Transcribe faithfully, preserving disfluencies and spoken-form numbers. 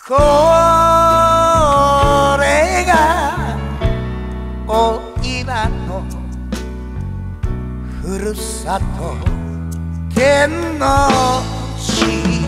これがおいらのふるさと天王寺。